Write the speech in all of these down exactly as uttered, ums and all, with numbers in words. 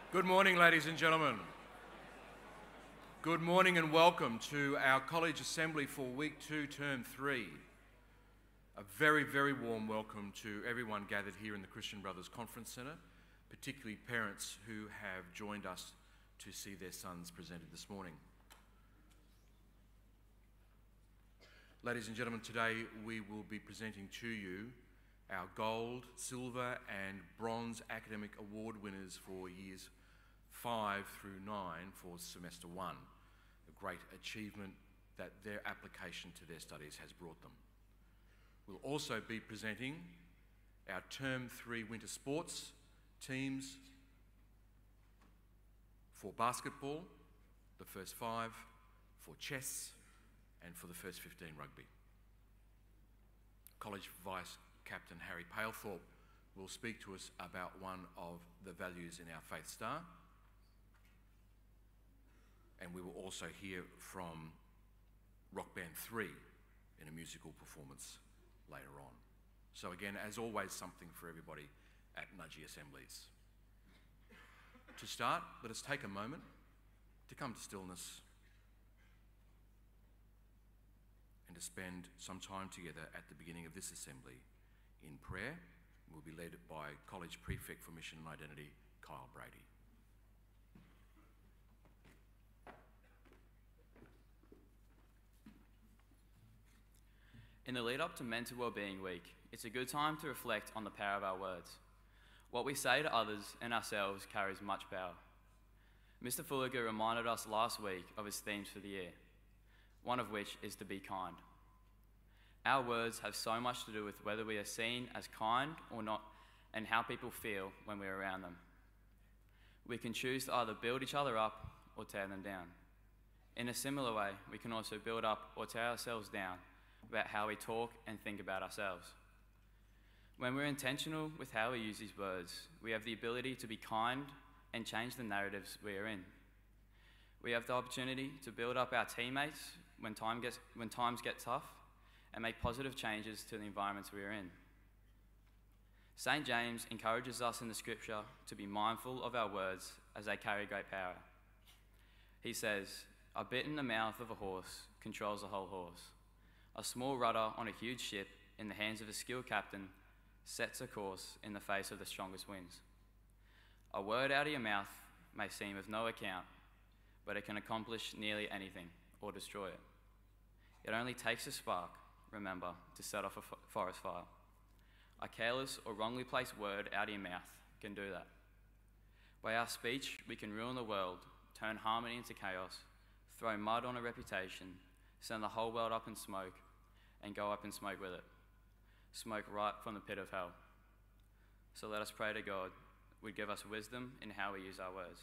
Good morning, ladies and gentlemen. Good morning and welcome to our College Assembly for Week two, Term three. A very, very warm welcome to everyone gathered here in the Christian Brothers Conference Centre, particularly parents who have joined us to see their sons presented this morning. Ladies and gentlemen, today we will be presenting to you our gold, silver and bronze academic award winners for years five through nine for semester one, a great achievement that their application to their studies has brought them. We'll also be presenting our term three winter sports teams for basketball, the first five, for chess and for the first fifteen rugby. College Vice Captain Harry Palethorpe will speak to us about one of the values in our Faith Star. And we will also hear from Rock Band three in a musical performance later on. So again, as always, something for everybody at Nudgee Assemblies. To start, let us take a moment to come to stillness and to spend some time together at the beginning of this assembly in prayer. We'll be led by College Prefect for Mission and Identity, Kyle Brady. In the lead up to Mental Wellbeing Week, it's a good time to reflect on the power of our words. What we say to others and ourselves carries much power. Mister Fulliger reminded us last week of his themes for the year, one of which is to be kind. Our words have so much to do with whether we are seen as kind or not and how people feel when we're around them. We can choose to either build each other up or tear them down. In a similar way, we can also build up or tear ourselves down about how we talk and think about ourselves. When we're intentional with how we use these words, we have the ability to be kind and change the narratives we are in. We have the opportunity to build up our teammates when, time gets, when times get tough and make positive changes to the environments we are in. Saint James encourages us in the scripture to be mindful of our words as they carry great power. He says, "A bit in the mouth of a horse controls the whole horse. A small rudder on a huge ship in the hands of a skilled captain sets a course in the face of the strongest winds. A word out of your mouth may seem of no account, but it can accomplish nearly anything or destroy it. It only takes a spark, remember, to set off a f- forest fire. A careless or wrongly placed word out of your mouth can do that. By our speech, we can ruin the world, turn harmony into chaos, throw mud on a reputation, send the whole world up in smoke, and go up in smoke with it. Smoke right from the pit of hell. So let us pray to God would give us wisdom in how we use our words."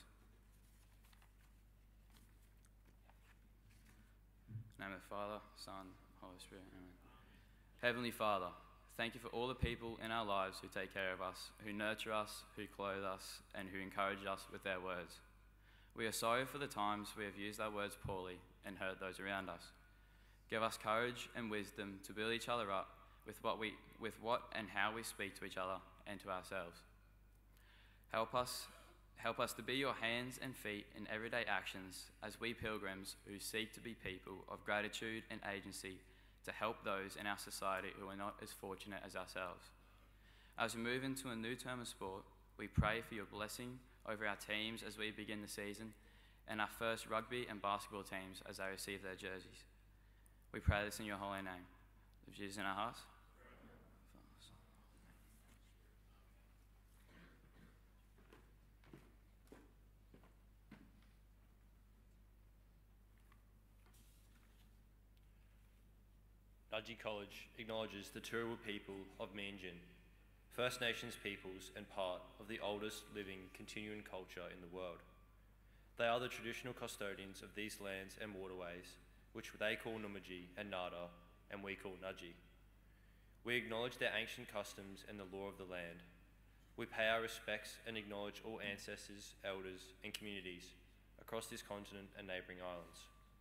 In the name of the Father, Son, Holy Spirit, amen. Heavenly Father, thank you for all the people in our lives who take care of us, who nurture us, who clothe us, and who encourage us with their words. We are sorry for the times we have used our words poorly and hurt those around us. Give us courage and wisdom to build each other up with what we, with what and how we speak to each other and to ourselves. Help us, help us to be your hands and feet in everyday actions as we pilgrims who seek to be people of gratitude and agency to help those in our society who are not as fortunate as ourselves. As we move into a new term of sport, we pray for your blessing over our teams as we begin the season and our first rugby and basketball teams as they receive their jerseys. We pray this in your holy name. Of Jesus in our hearts. Nudgee College acknowledges the Turrbal people of Meanjin, First Nations peoples and part of the oldest living continuing culture in the world. They are the traditional custodians of these lands and waterways, which they call Numuji and Nada, and we call Nudgee. We acknowledge their ancient customs and the law of the land. We pay our respects and acknowledge all ancestors, elders, and communities across this continent and neighbouring islands.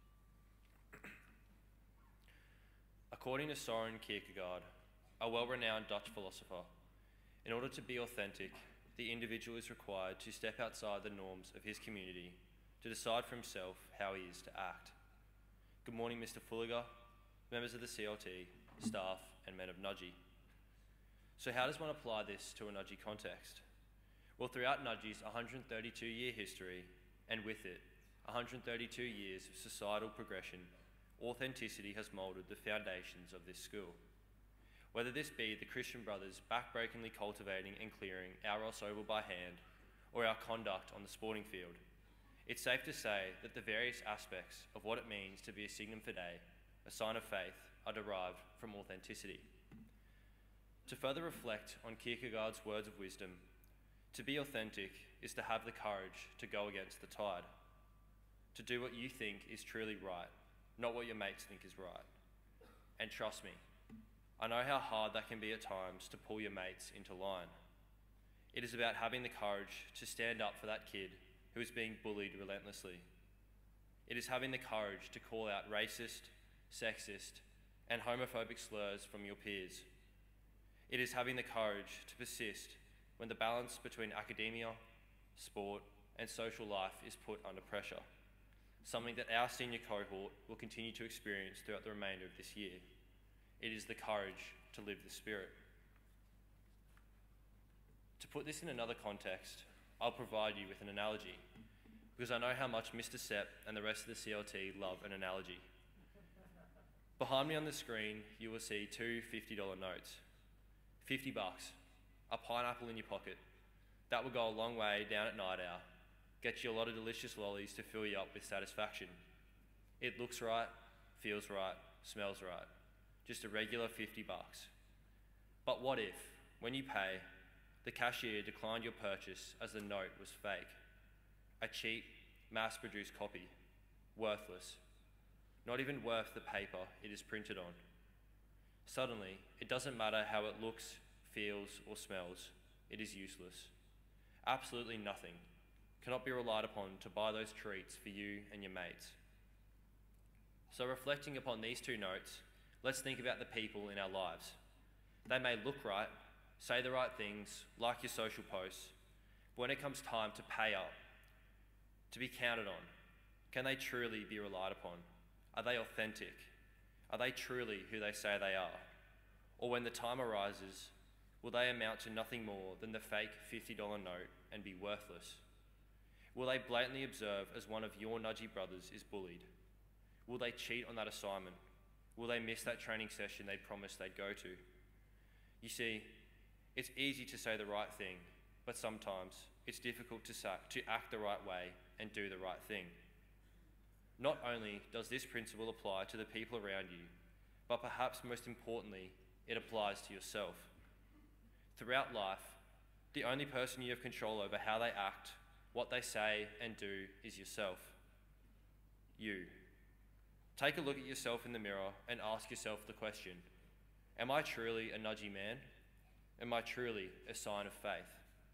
According to Soren Kierkegaard, a well-renowned Dutch philosopher, in order to be authentic, the individual is required to step outside the norms of his community to decide for himself how he is to act. Good morning, Mister Fulliger, members of the C L T, staff and men of Nudgee. So how does one apply this to a Nudgee context? Well, throughout Nudgee's one hundred thirty-two year history, and with it, one hundred thirty-two years of societal progression, authenticity has moulded the foundations of this school. Whether this be the Christian brothers backbreakingly cultivating and clearing our Ross Oval by hand, or our conduct on the sporting field, it's safe to say that the various aspects of what it means to be a Signum Fidei, a sign of faith, are derived from authenticity. To further reflect on Kierkegaard's words of wisdom, to be authentic is to have the courage to go against the tide, to do what you think is truly right, not what your mates think is right. And trust me, I know how hard that can be at times to pull your mates into line. It is about having the courage to stand up for that kid who is being bullied relentlessly. It is having the courage to call out racist, sexist, and homophobic slurs from your peers. It is having the courage to persist when the balance between academia, sport, and social life is put under pressure, something that our senior cohort will continue to experience throughout the remainder of this year. It is the courage to live the spirit. To put this in another context, I'll provide you with an analogy, because I know how much Mister Sepp and the rest of the C L T love an analogy. Behind me on the screen, you will see two fifty dollar notes. fifty bucks, a pineapple in your pocket. That will go a long way down at night hour, get you a lot of delicious lollies to fill you up with satisfaction. It looks right, feels right, smells right. Just a regular fifty bucks. But what if, when you pay, the cashier declined your purchase as the note was fake? A cheap, mass-produced copy, worthless, not even worth the paper it is printed on. Suddenly, it doesn't matter how it looks, feels, or smells, it is useless. Absolutely nothing cannot be relied upon to buy those treats for you and your mates. So reflecting upon these two notes, let's think about the people in our lives. They may look right, say the right things, like your social posts, but when it comes time to pay up, to be counted on, can they truly be relied upon? Are they authentic? Are they truly who they say they are? Or when the time arises, will they amount to nothing more than the fake fifty dollar note and be worthless? Will they blatantly observe as one of your Nudgee brothers is bullied? Will they cheat on that assignment? Will they miss that training session they promised they'd go to? You see, it's easy to say the right thing, but sometimes it's difficult to, sa- to act the right way and do the right thing. Not only does this principle apply to the people around you, but perhaps most importantly, it applies to yourself. Throughout life, the only person you have control over how they act, what they say and do is yourself. You. Take a look at yourself in the mirror and ask yourself the question, am I truly a Nudgee man? Am I truly a sign of faith?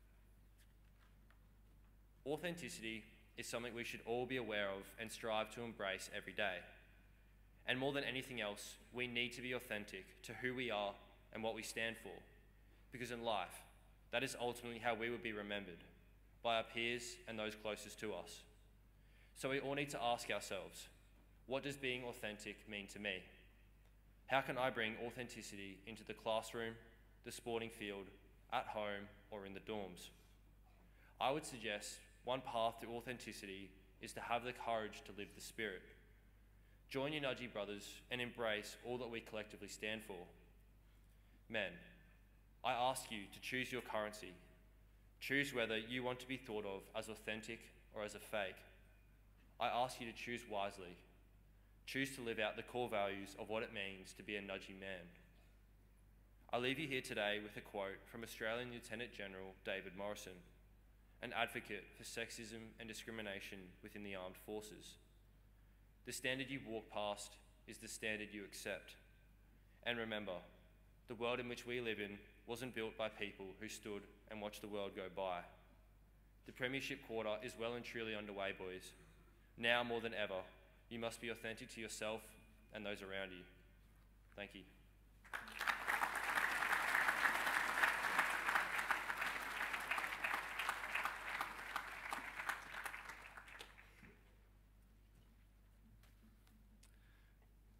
Authenticity is something we should all be aware of and strive to embrace every day. And more than anything else, we need to be authentic to who we are and what we stand for. Because in life, that is ultimately how we will be remembered, by our peers and those closest to us. So we all need to ask ourselves, what does being authentic mean to me? How can I bring authenticity into the classroom, the sporting field, at home, or in the dorms? I would suggest one path to authenticity is to have the courage to live the spirit. Join your Nudgee brothers and embrace all that we collectively stand for. Men, I ask you to choose your currency. Choose whether you want to be thought of as authentic or as a fake. I ask you to choose wisely. Choose to live out the core values of what it means to be a Nudgee man. I leave you here today with a quote from Australian Lieutenant General David Morrison, an advocate for sexism and discrimination within the armed forces. The standard you walk past is the standard you accept. And remember, the world in which we live in wasn't built by people who stood and watched the world go by. The Premiership quarter is well and truly underway, boys. Now more than ever, you must be authentic to yourself and those around you. Thank you.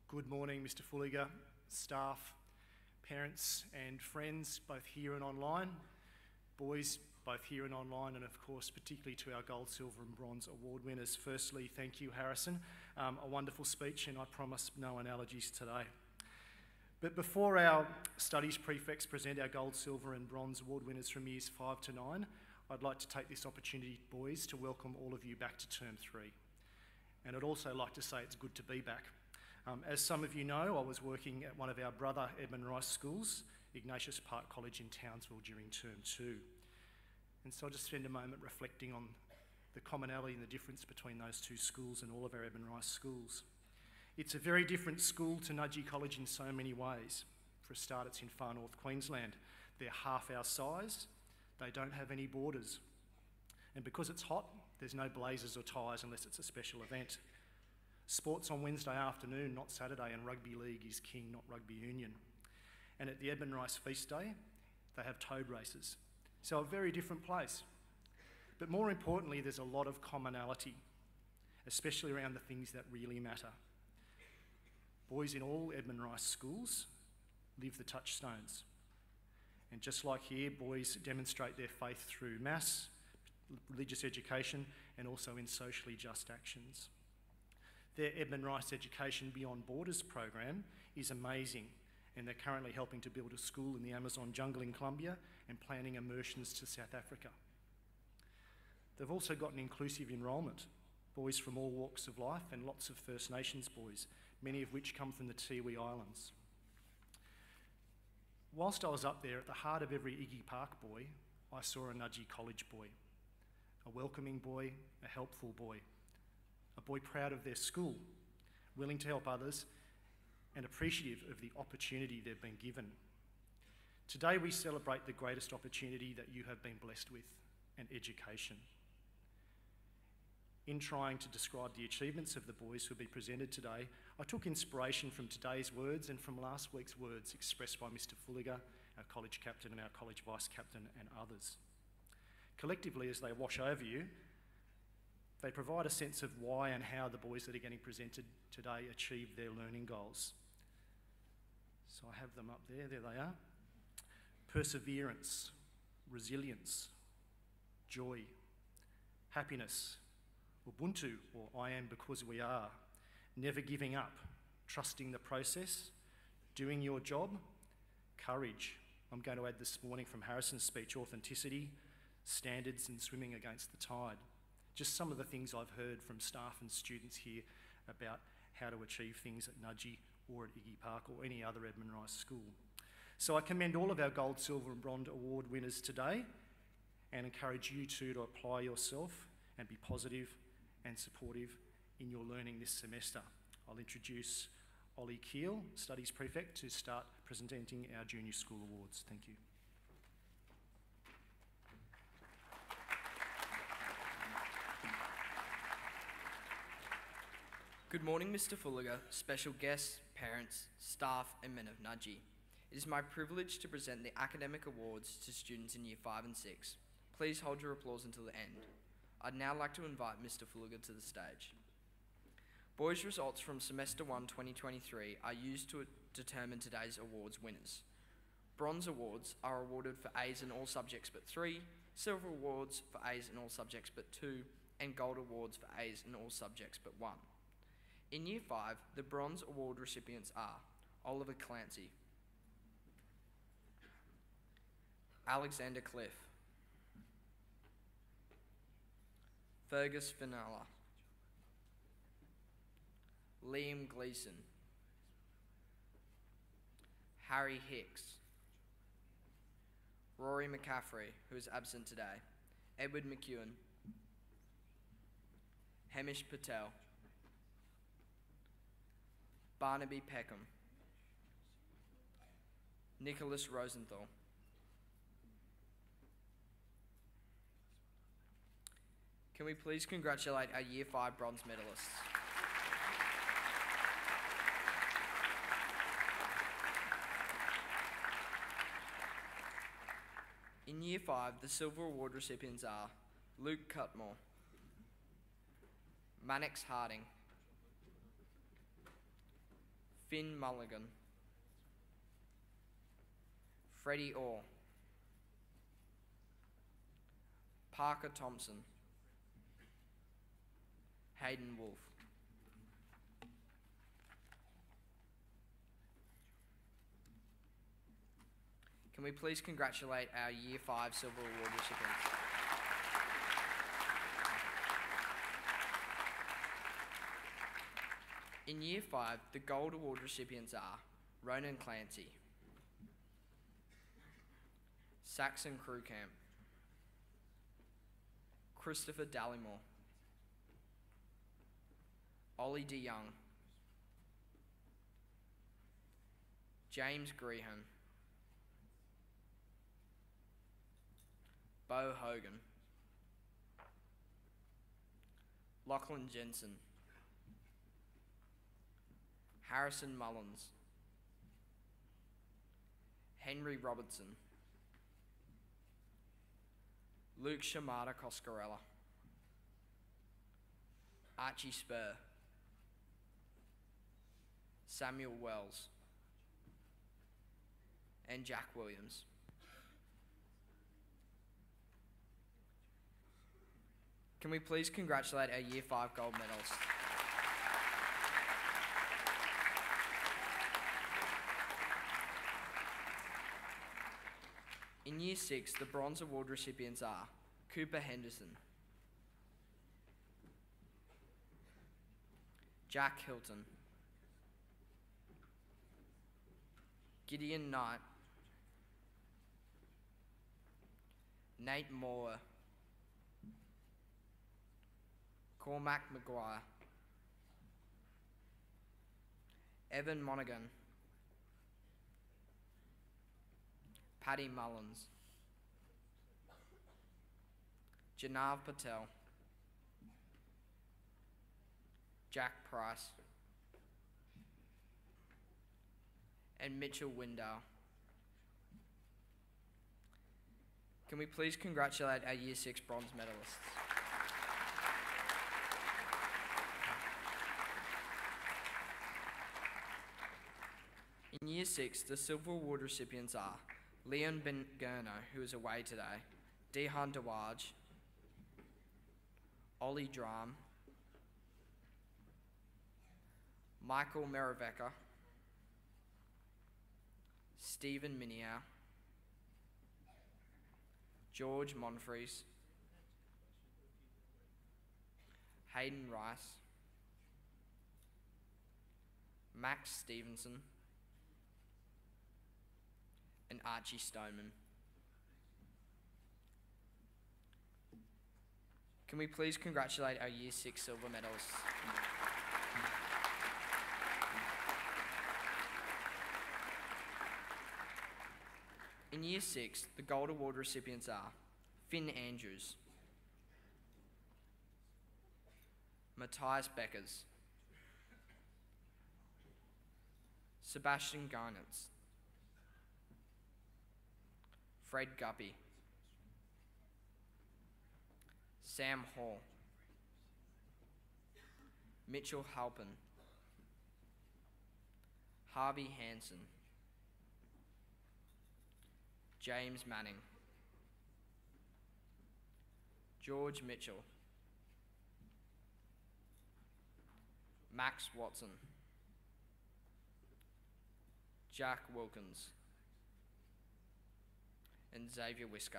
Good morning, Mister Fulliger, staff, parents and friends, both here and online, boys, both here and online, and of course, particularly to our gold, silver and bronze award winners. Firstly, thank you, Harrison. Um, a wonderful speech, and I promise no analogies today. But before our studies prefects present our gold, silver and bronze award winners from years five to nine, I'd like to take this opportunity, boys, to welcome all of you back to term three. And I'd also like to say it's good to be back. Um, as some of you know, I was working at one of our brother Edmund Rice schools, Ignatius Park College in Townsville, during term two. And so I'll just spend a moment reflecting on the commonality and the difference between those two schools and all of our Edmund Rice schools. It's a very different school to Nudgee College in so many ways. For a start, it's in far north Queensland. They're half our size. They don't have any borders. And because it's hot, there's no blazers or ties unless it's a special event. Sports on Wednesday afternoon, not Saturday, and rugby league is king, not rugby union. And at the Edmund Rice Feast Day, they have toad races. So a very different place. But more importantly, there's a lot of commonality, especially around the things that really matter. Boys in all Edmund Rice schools live the touchstones. And just like here, boys demonstrate their faith through mass, religious education, and also in socially just actions. Their Edmund Rice Education Beyond Borders program is amazing, and they're currently helping to build a school in the Amazon jungle in Colombia and planning immersions to South Africa. They've also got an inclusive enrolment, boys from all walks of life and lots of First Nations boys, many of which come from the Tiwi Islands. Whilst I was up there, at the heart of every Iggy Park boy, I saw a Nudgee College boy, a welcoming boy, a helpful boy, a boy proud of their school, willing to help others, and appreciative of the opportunity they've been given. Today we celebrate the greatest opportunity that you have been blessed with, an education. In trying to describe the achievements of the boys who will be presented today, I took inspiration from today's words and from last week's words expressed by Mister Fulliger, our college captain and our college vice captain and others. Collectively, as they wash over you, they provide a sense of why and how the boys that are getting presented today achieve their learning goals. So I have them up there, there they are. Perseverance, resilience, joy, happiness, Ubuntu, or I am because we are, never giving up, trusting the process, doing your job, courage. I'm going to add this morning from Harrison's speech, authenticity, standards and swimming against the tide. Just some of the things I've heard from staff and students here about how to achieve things at Nudgee or at Iggy Park or any other Edmund Rice school. So I commend all of our gold, silver and bronze award winners today and encourage you too to apply yourself and be positive and supportive in your learning this semester. I'll introduce Ollie Keel, Studies Prefect, to start presenting our junior school awards. Thank you. Good morning, Mister Fulliger, special guests, parents, staff and men of Nudgee. It is my privilege to present the academic awards to students in year five and six. Please hold your applause until the end. I'd now like to invite Mister Fulliger to the stage. Boys' results from Semester one twenty twenty-three are used to determine today's awards winners. Bronze awards are awarded for A's in all subjects but three, silver awards for A's in all subjects but two, and gold awards for A's in all subjects but one. In Year five, the Bronze Award recipients are Oliver Clancy, Alexander Cliff, Fergus Finella, Liam Gleeson, Harry Hicks, Rory McCaffrey, who is absent today, Edward McEwen, Hamish Patel, Barnaby Peckham, Nicholas Rosenthal, Can we please congratulate our Year five bronze medalists? In Year five, the Silver Award recipients are Luke Cutmore, Mannix Harding, Finn Mulligan, Freddie Orr, Parker Thompson, Hayden Wolf. Can we please congratulate our Year five Silver Award recipients? In Year five, the Gold Award recipients are Ronan Clancy, Saxon Crewcamp, Christopher Dallymore, Ollie DeYoung, James Grehan, Bo Hogan, Lachlan Jensen, Harrison Mullins, Henry Robertson, Luke Shamata Coscarella, Archie Spur, Samuel Wells, and Jack Williams. Can we please congratulate our Year five gold medalists? In Year six, the Bronze Award recipients are Cooper Henderson, Jack Hilton, Gideon Knight, Nate Moore, Cormac Maguire, Evan Monaghan, Paddy Mullins, Janav Patel, Jack Price, and Mitchell Windale. Can we please congratulate our Year six bronze medalists? In Year six, the Silver Award recipients are Leon Ben-Gurno, who is away today, Dehan Dawaj, Ollie Dram, Michael Meravecca, Stephen Minier, George Monfries, Hayden Rice, Max Stevenson, and Archie Stoneman. Can we please congratulate our Year six silver medalists? In Year six, the Gold Award recipients are Finn Andrews, Matthias Beckers, Sebastian Garnitz, Fred Guppy, Sam Hall, Mitchell Halpin, Harvey Hansen, James Manning, George Mitchell, Max Watson, Jack Wilkins, and Xavier Whisker.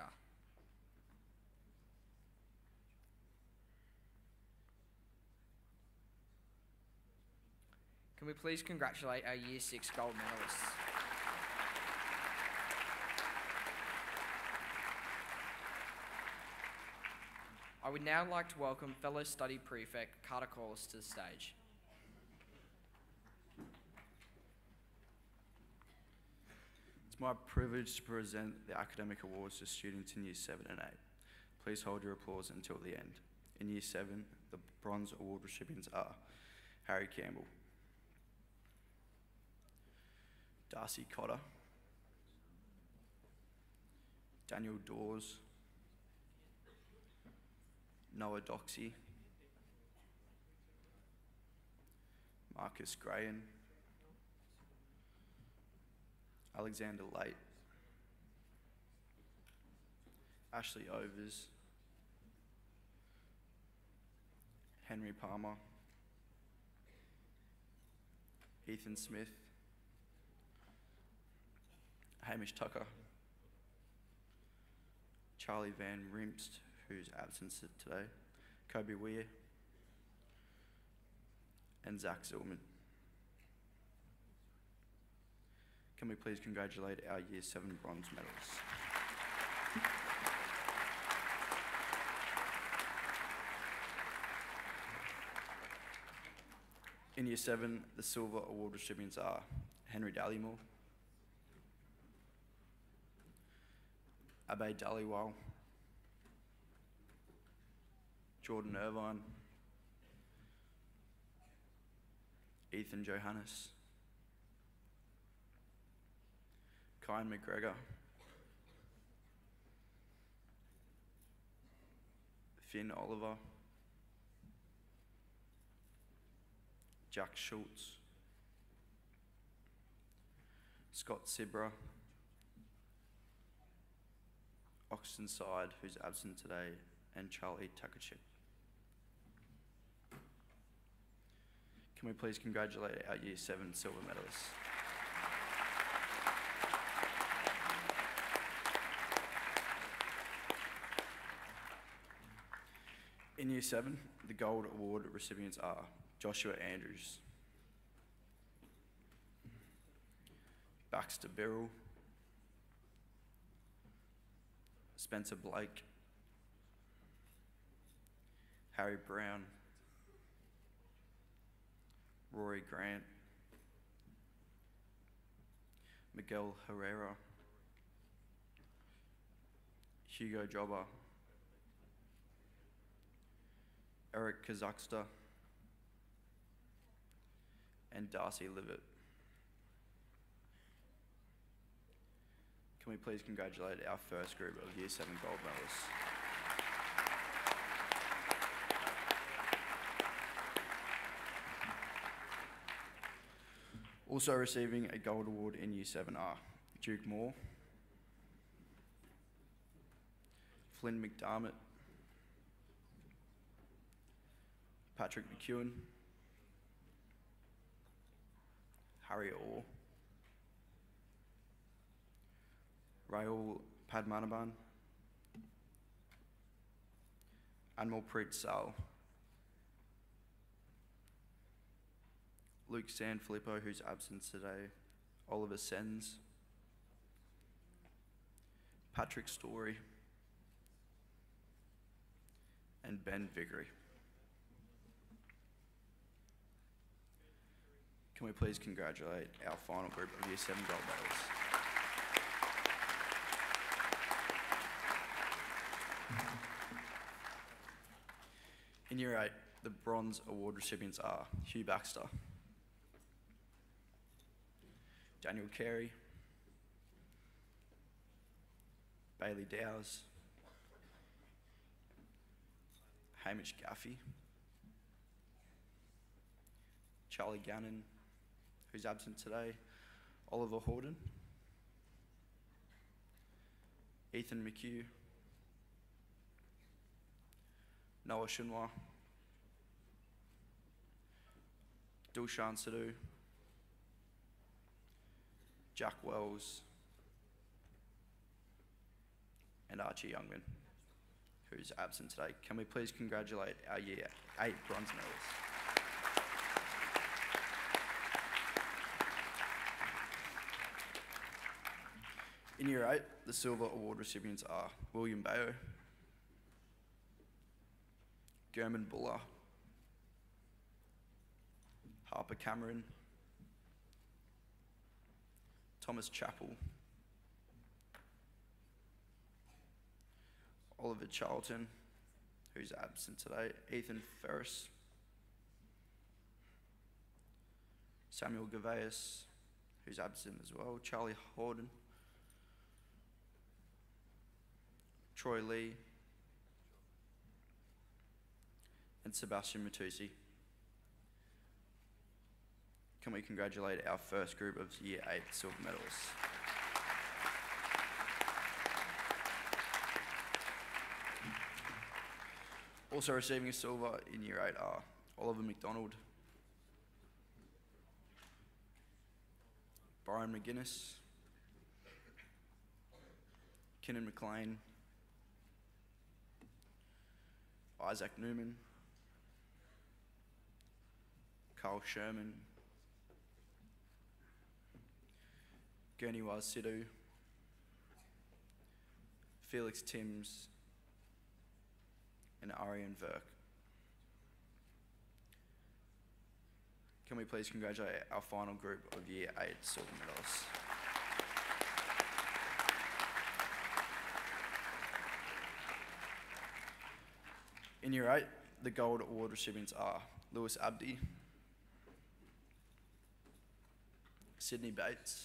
Can we please congratulate our Year six gold medalists? I would now like to welcome fellow study prefect Carter Corliss to the stage. It's my privilege to present the academic awards to students in Year seven and eight. Please hold your applause until the end. In Year seven, the Bronze Award recipients are Harry Campbell, Darcy Cotter, Daniel Dawes, Noah Doxey, Marcus Graham, Alexander Late, Ashley Overs, Henry Palmer, Ethan Smith, Hamish Tucker, Charlie Van Riemst, who's absent today, Kobe Weir, and Zach Zillman. Can we please congratulate our Year seven bronze medalists? In Year seven, the silver award recipients are Henry Dallymore, Abe Dhaliwal, Jordan Irvine, Ethan Johannes, Kyan McGregor, Finn Oliver, Jack Schultz, Scott Sibra, Oxton Side, who's absent today, and Charlie Takachik. Can we please congratulate our Year seven silver medalists? In Year seven, the Gold Award recipients are Joshua Andrews, Baxter Birrell, Spencer Blake, Harry Brown, Rory Grant, Miguel Herrera, Hugo Jobber, Eric Kazakhstar, and Darcy Livett. Can we please congratulate our first group of Year seven gold medalists? Also receiving a gold award in Year seven are Duke Moore, Flynn McDermott, Patrick McEwen, Harry Orr, Rahul Padmanabhan, Anmolpreet Sal, Luke Sanfilippo, who's absent today, Oliver Sens, Patrick Story, and Ben Vickery. Can we please congratulate our final group of Year seven gold medals? In Year eight, the bronze award recipients are Hugh Baxter, Daniel Carey, Bailey Dowes, Hamish Gaffey, Charlie Gannon, who's absent today, Oliver Horden, Ethan McHugh, Noah Chunwa, Dulshan Sidhu, Jack Wells, and Archie Youngman, who's absent today. Can we please congratulate our Year eight bronze medalists? In Year eight, the silver award recipients are William Bayo, German Buller, Harper Cameron, Thomas Chappell, Oliver Charlton, who's absent today, Ethan Ferris, Samuel Gaveas, who's absent as well, Charlie Horden, Troy Lee, and Sebastian Matusi. can we congratulate our first group of Year eight silver medalists? Also receiving a silver in Year eight are Oliver McDonald, Brian McGuinness, Kinnan McLean, Isaac Newman, Carl Sherman, Gurniwaz Sidhu, Felix Timms, and Aryan Verk. Can we please congratulate our final group of Year eight silver medalists? In Year eight, the gold award recipients are Lewis Abdi, Sydney Bates,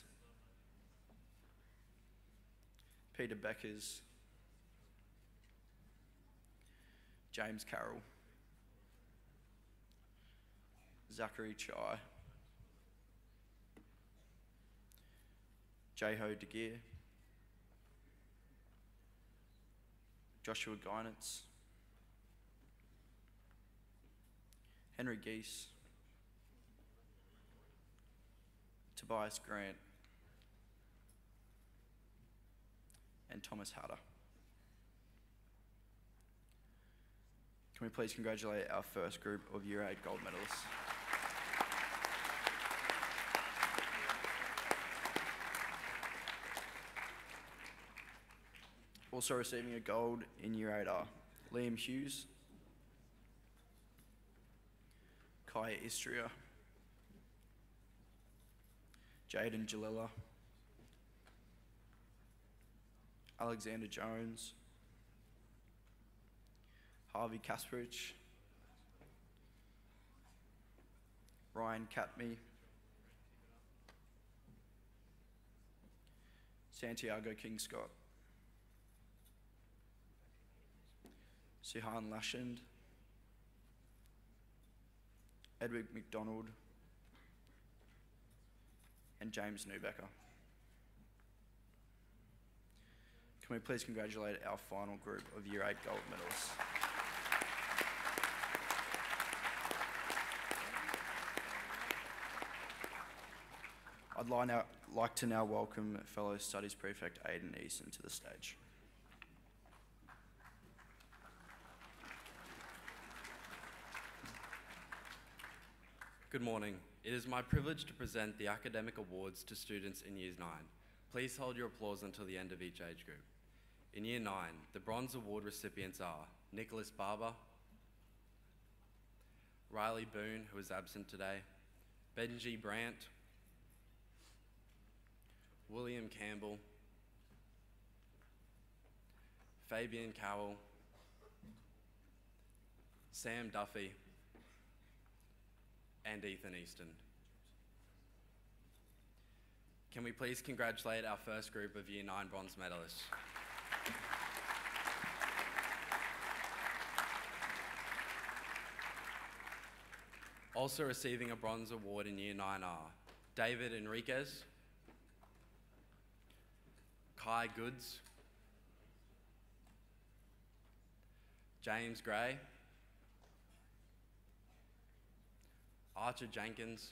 Peter Beckers, James Carroll, Zachary Chai, Jeho De Geer, Joshua Guinitz, Henry Geese, Tobias Grant, and Thomas Hatter. Can we please congratulate our first group of Year eight gold medalists? Also receiving a gold in Year eight are Liam Hughes, Kaya Istria, Jaden Jalila, Alexander Jones, Harvey Kasprich, Ryan Katme, Santiago Kingscott, Sihan Lashand, Edward McDonald, and James Newbecker. Can we please congratulate our final group of Year eight gold medalists? I'd li- now, like to now welcome fellow Studies Prefect Aidan Easton to the stage. Good morning. It is my privilege to present the academic awards to students in Years nine. Please hold your applause until the end of each age group. In Year nine, the Bronze Award recipients are Nicholas Barber, Riley Boone, who is absent today, Benji Brandt, William Campbell, Fabian Cowell, Sam Duffy, and Ethan Easton. Can we please congratulate our first group of Year nine bronze medalists? Also receiving a bronze award in Year nine are David Enriquez, Kai Goods, James Gray, Archer Jenkins,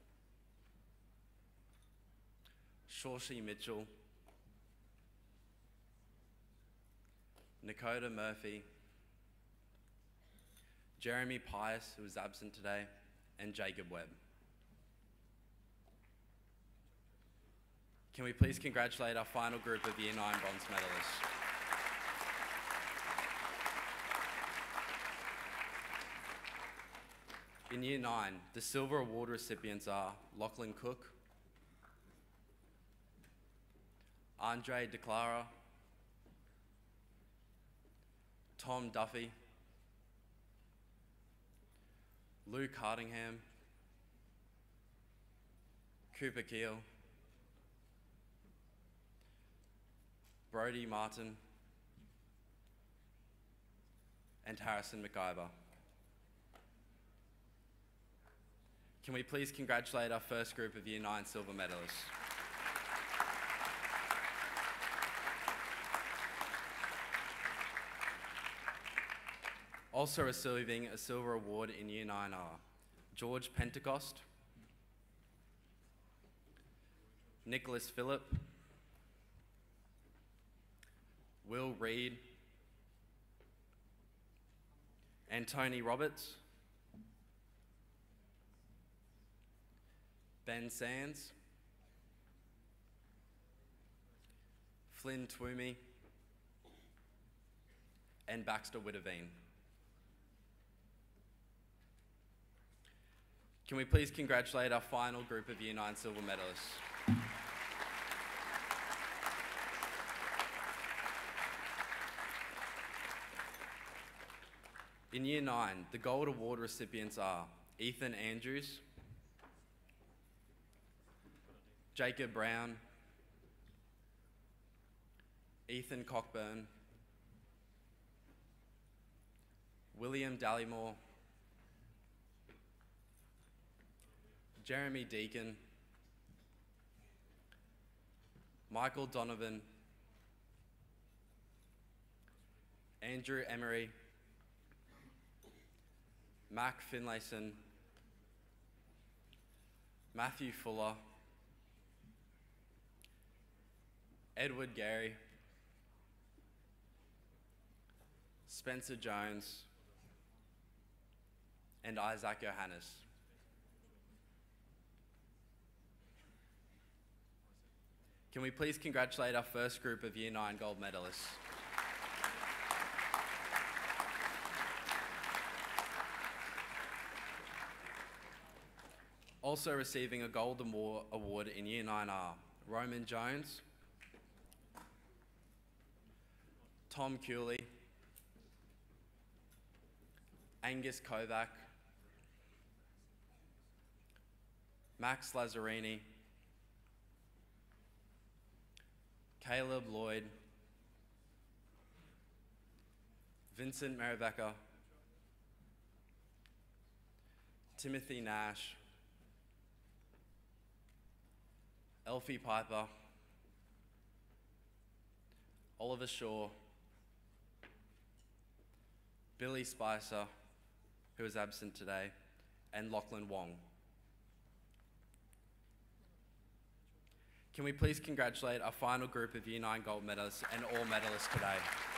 Shorshi Mitchell, Nakota Murphy, Jeremy Pius, who is absent today, and Jacob Webb. Can we please congratulate our final group of Year nine bronze medalists? In Year nine, the Silver Award recipients are Lachlan Cook, Andre DeClara, Tom Duffy, Luke Hardingham, Cooper Keel, Brody Martin, and Harrison McIver. Can we please congratulate our first group of Year nine silver medalists? Also receiving a silver award in Year nine are George Pentecost, Nicholas Phillip, Will Reed, Antony Roberts, Ben Sands, Flynn Twomey, and Baxter Witteveen. Can we please congratulate our final group of Year nine silver medalists? In Year nine, the Gold Award recipients are Ethan Andrews, Jacob Brown, Ethan Cockburn, William Dallymore, Jeremy Deacon, Michael Donovan, Andrew Emery, Mac Finlayson, Matthew Fuller, Edward Gary, Spencer Jones, and Isaac Johannes. Can we please congratulate our first group of Year nine gold medalists? Also receiving a gold award in Year nine are Roman Jones, Tom Cooley, Angus Kovac, Max Lazzarini, Caleb Lloyd, Vincent Mariveca, Timothy Nash, Elfie Piper, Oliver Shaw, Billy Spicer, who is absent today, and Lachlan Wong. Can we please congratulate our final group of Year nine gold medalists and all medalists today?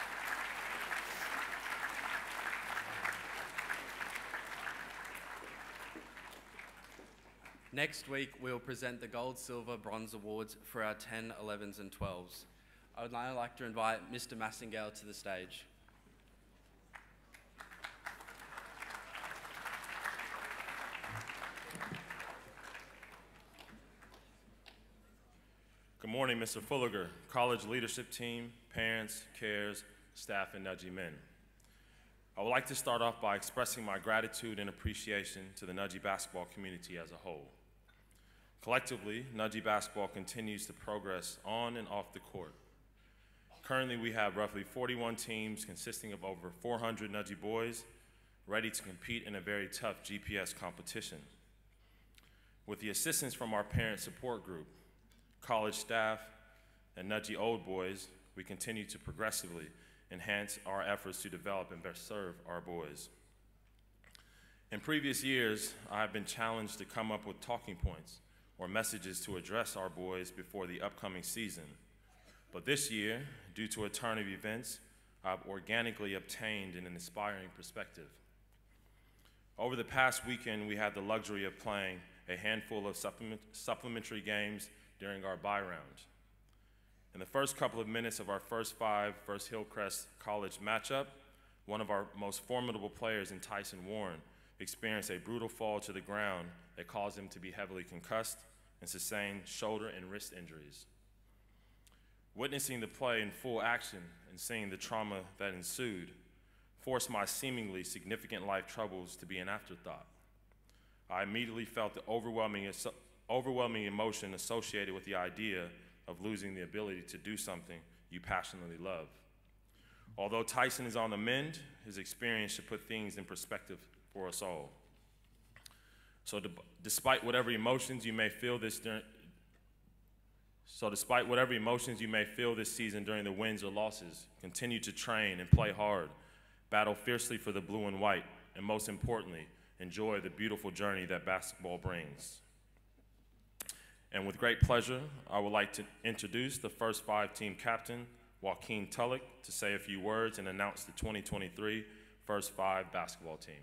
Next week, we'll present the gold, silver, bronze awards for our ten, elevens and twelves. I would now like to invite Mister Massingale to the stage. Good morning, Mister Fulliger, college leadership team, parents, cares, staff, and Nudgee men. I would like to start off by expressing my gratitude and appreciation to the Nudgee basketball community as a whole. Collectively, Nudgee basketball continues to progress on and off the court. Currently, we have roughly forty-one teams consisting of over four hundred Nudgee boys ready to compete in a very tough G P S competition. With the assistance from our parent support group, college staff, and Nudgee Old Boys, we continue to progressively enhance our efforts to develop and best serve our boys. In previous years, I have been challenged to come up with talking points or messages to address our boys before the upcoming season. But this year, due to a turn of events, I've organically obtained an inspiring perspective. Over the past weekend, we had the luxury of playing a handful of supplement supplementary games during our bye round. In the first couple of minutes of our first five First Hillcrest College matchup, one of our most formidable players in Tyson Warren experienced a brutal fall to the ground that caused him to be heavily concussed and sustain shoulder and wrist injuries. Witnessing the play in full action and seeing the trauma that ensued forced my seemingly significant life troubles to be an afterthought. I immediately felt the overwhelming, overwhelming emotion associated with the idea of losing the ability to do something you passionately love. Although Tyson is on the mend, his experience should put things in perspective for us all. So de- despite whatever emotions you may feel this during, so despite whatever emotions you may feel this season during the wins or losses, continue to train and play hard, battle fiercely for the blue and white, and most importantly, enjoy the beautiful journey that basketball brings. And with great pleasure, I would like to introduce the first five team captain, Joaquin Tulloch, to say a few words and announce the twenty twenty-three first five basketball team.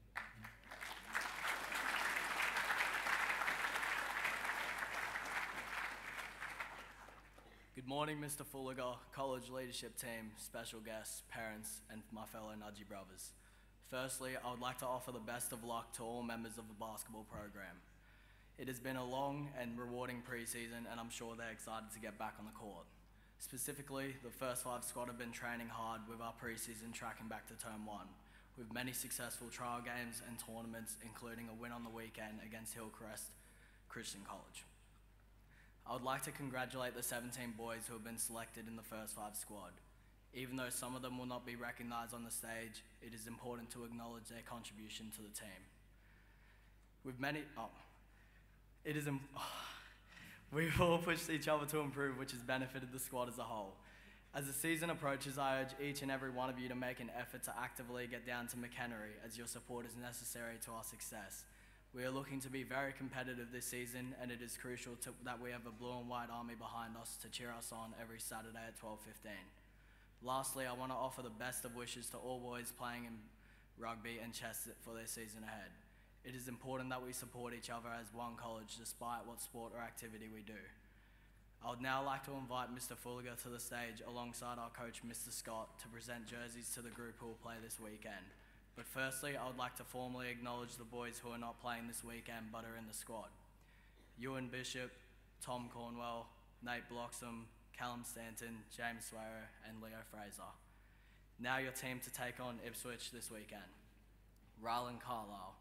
Good morning, Mister Fulliger, college leadership team, special guests, parents, and my fellow Nudgee brothers. Firstly, I would like to offer the best of luck to all members of the basketball program. It has been a long and rewarding preseason, and I'm sure they're excited to get back on the court. Specifically, the first five squad have been training hard with our preseason tracking back to term one, with many successful trial games and tournaments, including a win on the weekend against Hillcrest Christian College. I would like to congratulate the seventeen boys who have been selected in the first five squad. Even though some of them will not be recognised on the stage, it is important to acknowledge their contribution to the team. With many, oh, it is, oh, we've all pushed each other to improve, which has benefited the squad as a whole. As the season approaches, I urge each and every one of you to make an effort to actively get down to McHenry, as your support is necessary to our success. We are looking to be very competitive this season, and it is crucial to, that we have a blue and white army behind us to cheer us on every Saturday at twelve fifteen. Lastly, I want to offer the best of wishes to all boys playing in rugby and chess for their season ahead. It is important that we support each other as one college despite what sport or activity we do. I would now like to invite Mister Fulliger to the stage alongside our coach Mister Scott to present jerseys to the group who will play this weekend. But firstly, I would like to formally acknowledge the boys who are not playing this weekend but are in the squad. Ewan Bishop, Tom Cornwell, Nate Bloxham, Callum Stanton, James Swearer, and Leo Fraser. Now your team to take on Ipswich this weekend. Rylan Carlisle,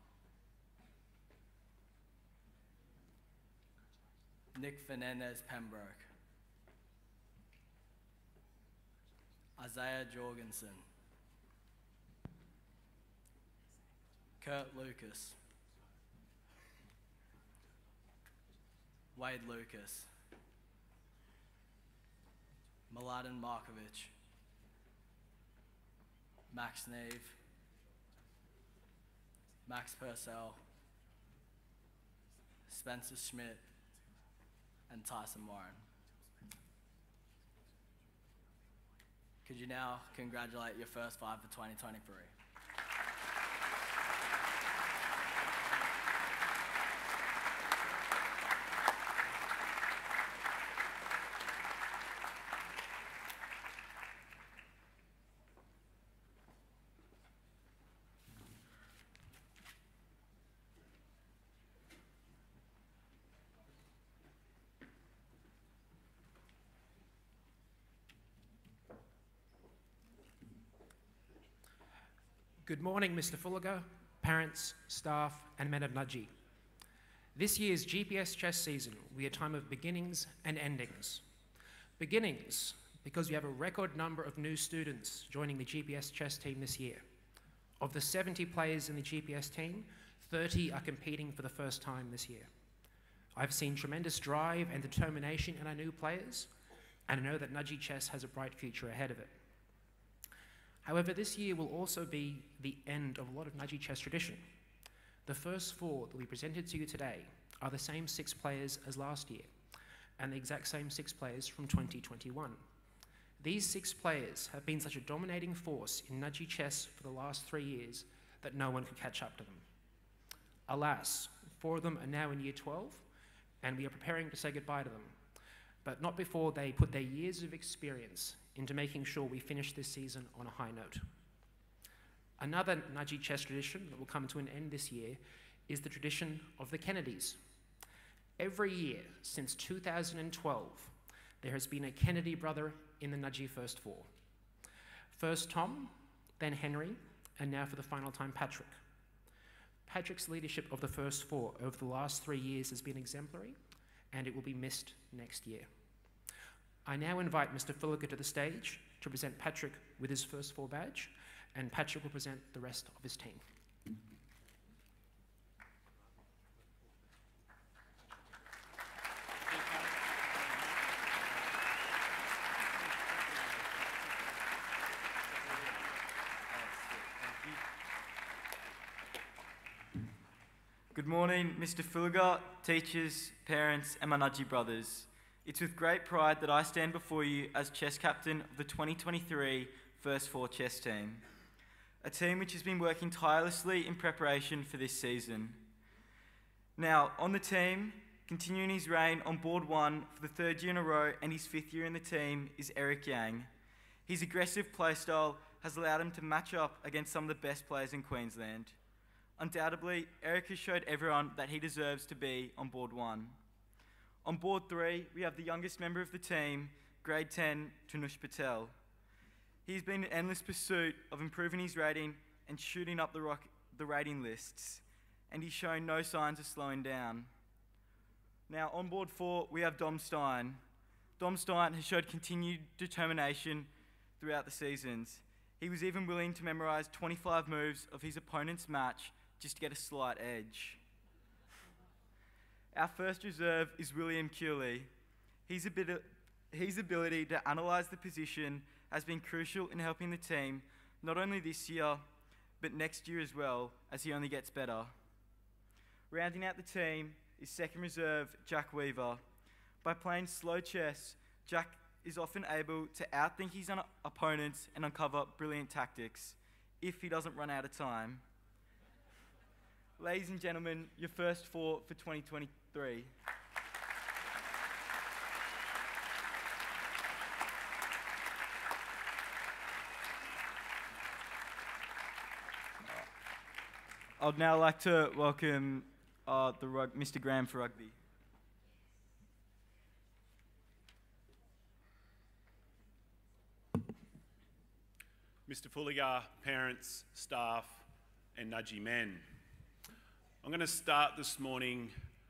Nick Fernandez Pembroke, Isaiah Jorgensen, Kurt Lucas, Wade Lucas, Mladen Markovic, Max Neve, Max Purcell, Spencer Schmidt, and Tyson Warren. Could you now congratulate your first five for twenty twenty-three? Good morning, Mister Fulliger, parents, staff, and men of Nudgee. This year's G P S chess season will be a time of beginnings and endings. Beginnings, because we have a record number of new students joining the G P S chess team this year. Of the seventy players in the G P S team, thirty are competing for the first time this year. I've seen tremendous drive and determination in our new players, and I know that Nudgee chess has a bright future ahead of it. However, this year will also be the end of a lot of Nudgee chess tradition. The first four that we presented to you today are the same six players as last year, and the exact same six players from twenty twenty-one. These six players have been such a dominating force in Nudgee chess for the last three years that no one could catch up to them. Alas, four of them are now in year twelve, and we are preparing to say goodbye to them, but not before they put their years of experience into making sure we finish this season on a high note. Another Nudgee chess tradition that will come to an end this year is the tradition of the Kennedys. Every year since two thousand twelve, there has been a Kennedy brother in the Nudgee First Four. First Tom, then Henry, and now for the final time Patrick. Patrick's leadership of the First Four over the last three years has been exemplary, and it will be missed next year. I now invite Mister Fulliger to the stage to present Patrick with his First Four badge, and Patrick will present the rest of his team. Good morning, Mister Fulger, teachers, parents, and my Nudgee brothers. It's with great pride that I stand before you as chess captain of the twenty twenty-three First Four chess team, a team which has been working tirelessly in preparation for this season. Now, on the team, continuing his reign on board one for the third year in a row and his fifth year in the team is Eric Yang. His aggressive playstyle has allowed him to match up against some of the best players in Queensland. Undoubtedly, Eric has showed everyone that he deserves to be on board one. On board three, we have the youngest member of the team, grade ten, Tanush Patel. He's been in endless pursuit of improving his rating and shooting up the, rock, the rating lists, and he's shown no signs of slowing down. Now, on board four, we have Dom Stein. Dom Stein has showed continued determination throughout the seasons. He was even willing to memorise twenty-five moves of his opponent's match just to get a slight edge. Our first reserve is William Cooley. His, abi- his ability to analyse the position has been crucial in helping the team, not only this year, but next year as well, as he only gets better. Rounding out the team is second reserve Jack Weaver. By playing slow chess, Jack is often able to outthink his un- opponents and uncover brilliant tactics, if he doesn't run out of time. Ladies and gentlemen, your first four for twenty twenty-three. I'd now like to welcome uh, the rug- Mister Graham for rugby. Mister Fulligar, parents, staff, and Nudgee men. I'm going to start this morning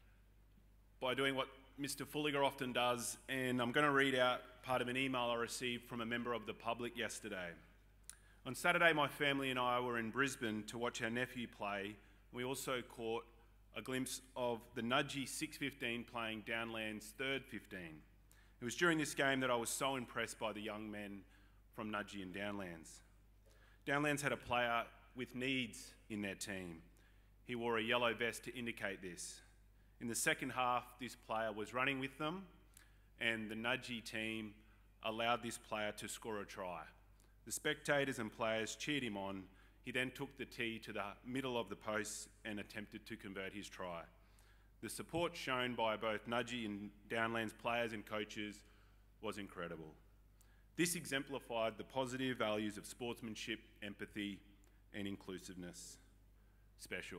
by doing what Mister Fulligar often does, and I'm going to read out part of an email I received from a member of the public yesterday. On Saturday, my family and I were in Brisbane to watch our nephew play. We also caught a glimpse of the Nudgee six fifteen playing Downland's third fifteen. It was during this game that I was so impressed by the young men from Nudgee and Downlands. Downlands had a player with needs in their team. He wore a yellow vest to indicate this. In the second half, this player was running with them, and the Nudgee team allowed this player to score a try. The spectators and players cheered him on. He then took the tee to the middle of the post and attempted to convert his try. The support shown by both Nudgee and Downlands players and coaches was incredible. This exemplified the positive values of sportsmanship, empathy, and inclusiveness. Special.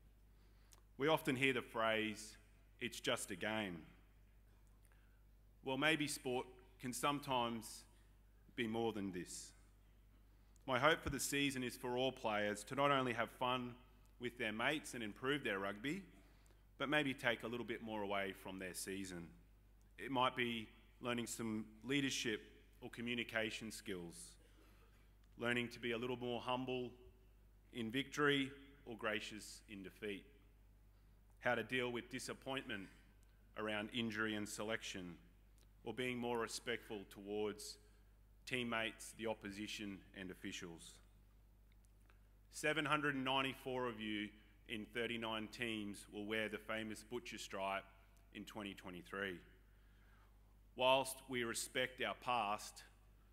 We often hear the phrase, "It's just a game." Well, maybe sport can sometimes be more than this. My hope for the season is for all players to not only have fun with their mates and improve their rugby, but maybe take a little bit more away from their season. It might be learning some leadership or communication skills, learning to be a little more humble in victory or gracious in defeat, how to deal with disappointment around injury and selection, or being more respectful towards teammates, the opposition, and officials. seven hundred ninety-four of you in thirty-nine teams will wear the famous butcher stripe in twenty twenty-three. Whilst we respect our past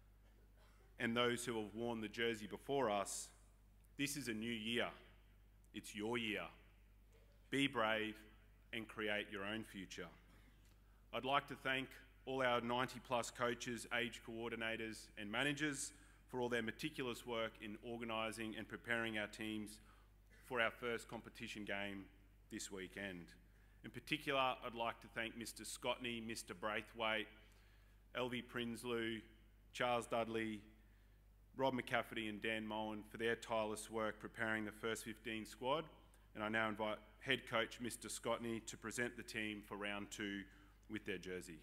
and those who have worn the jersey before us, this is a new year. It's your year. Be brave and create your own future. I'd like to thank all our ninety plus coaches, age coordinators and managers for all their meticulous work in organising and preparing our teams for our first competition game this weekend. In particular, I'd like to thank Mister Scottney, Mister Braithwaite, Elvie Prinsloo, Charles Dudley, Rob McCafferty and Dan Moen for their tireless work preparing the first fifteen squad. And I now invite head coach Mister Scottney to present the team for round two with their jersey.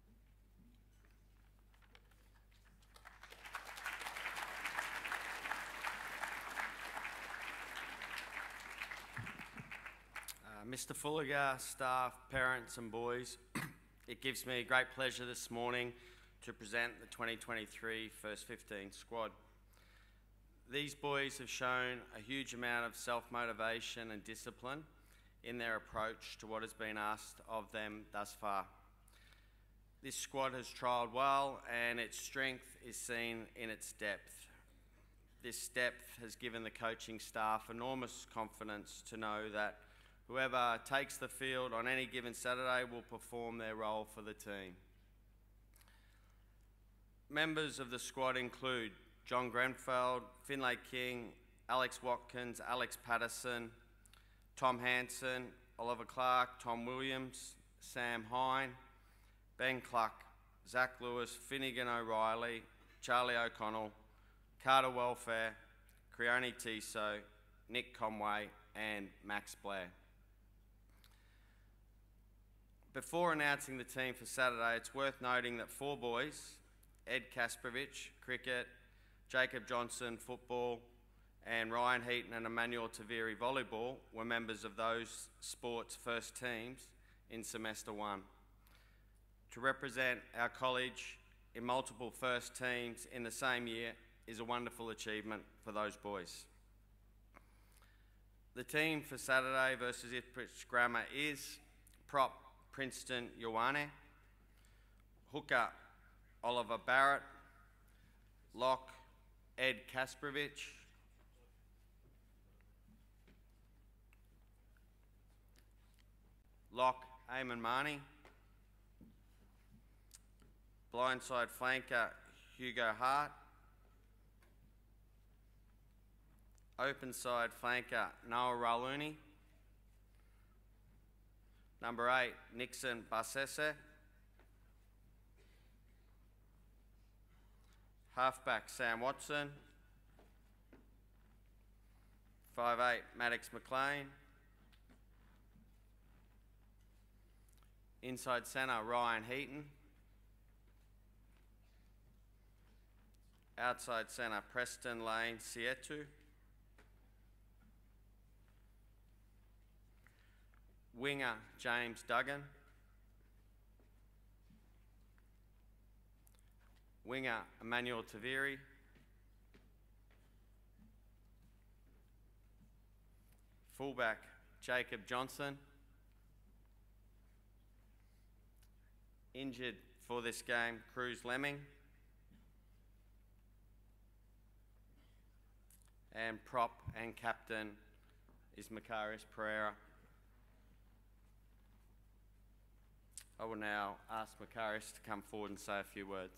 Uh, Mister Fulligar, staff, parents and boys, it gives me great pleasure this morning to present the twenty twenty-three First fifteen squad. These boys have shown a huge amount of self-motivation and discipline in their approach to what has been asked of them thus far. This squad has trialled well, and its strength is seen in its depth. This depth has given the coaching staff enormous confidence to know that whoever takes the field on any given Saturday will perform their role for the team. Members of the squad include John Grenfell, Finlay King, Alex Watkins, Alex Patterson, Tom Hansen, Oliver Clark, Tom Williams, Sam Hine, Ben Cluck, Zach Lewis, Finnegan O'Reilly, Charlie O'Connell, Carter Welfare, Creone Tiso, Nick Conway, and Max Blair. Before announcing the team for Saturday, it's worth noting that four boys, Ed Kasprevich, cricket, Jacob Johnson, football, and Ryan Heaton and Emmanuel Taviri, volleyball, were members of those sports' first teams in semester one. To represent our college in multiple first teams in the same year is a wonderful achievement for those boys. The team for Saturday versus Ipswich Grammar is prop Princeton Ioane, hooker Oliver Barrett, lock Ed Kasprevich, lock Eamon Marnie, blindside flanker Hugo Hart, open side flanker Noah Raluni, number eight Nixon Barsese, halfback Sam Watson, five eight Maddox McLean, inside centre Ryan Heaton, outside centre Preston Lane Sietu, winger James Duggan, winger Emmanuel Taviri, fullback Jacob Johnson, injured for this game Cruz Lemming, and prop and captain is Macarius Pereira. I will now ask Macarius to come forward and say a few words.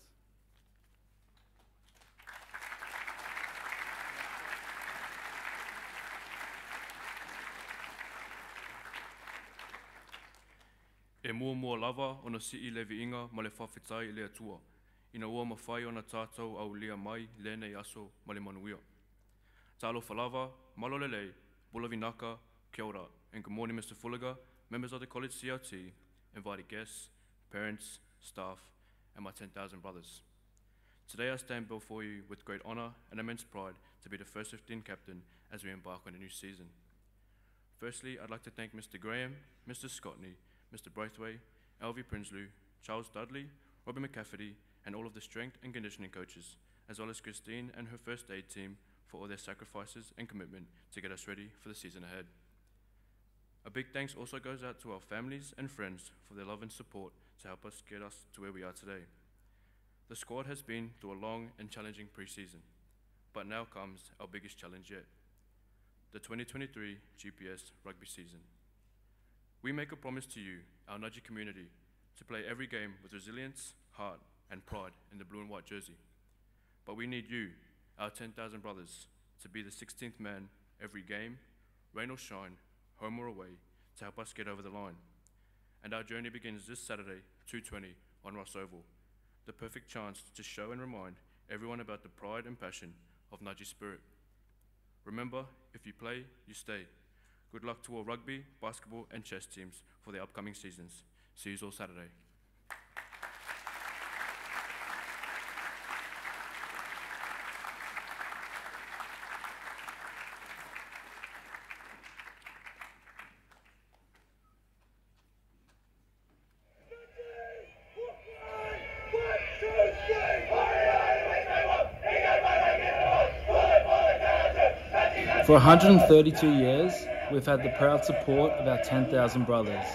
E mua mua lava ona si'i le viinga ma le whawhitai le atua. Ina ua mawhai ona tātou au lia mai le nei aso ma le manuia. Talo whalava, malo lelei, bula vinaka, kia ora. And good morning, Mister Fullaga, members of the college C L T, invited guests, parents, staff, and my ten thousand brothers. Today I stand before you with great honour and immense pride to be the first fifteen captain as we embark on a new season. Firstly, I'd like to thank Mister Graham, Mister Scottney, Mister Braithwaite, Elvie Prinsloo, Charles Dudley, Robin McCafferty, and all of the strength and conditioning coaches, as well as Christine and her first aid team for all their sacrifices and commitment to get us ready for the season ahead. A big thanks also goes out to our families and friends for their love and support to help us get us to where we are today. The squad has been through a long and challenging pre-season, but now comes our biggest challenge yet, the twenty twenty-three G P S rugby season. We make a promise to you, our Nudgee community, to play every game with resilience, heart, and pride in the blue and white jersey. But we need you, our ten thousand brothers, to be the sixteenth man every game, rain or shine, home or away, to help us get over the line. And our journey begins this Saturday, two twenty, on Ross Oval, the perfect chance to show and remind everyone about the pride and passion of Nudgee spirit. Remember, if you play, you stay. Good luck to all rugby, basketball, and chess teams for the upcoming seasons. See you all Saturday. For one hundred thirty-two years, we've had the proud support of our ten thousand brothers.